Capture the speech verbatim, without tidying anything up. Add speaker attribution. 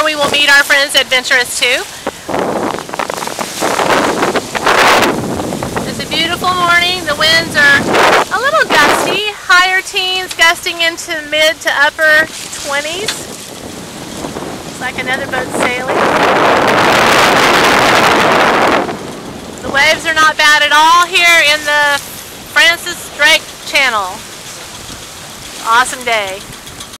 Speaker 1: where we will meet our friends Adventurous too. It's a beautiful morning. The winds are a little gusty, higher teens gusting into mid to upper twenties. It's like another boat sailing. The waves are not bad at all here in the Francis Drake Channel. Awesome day.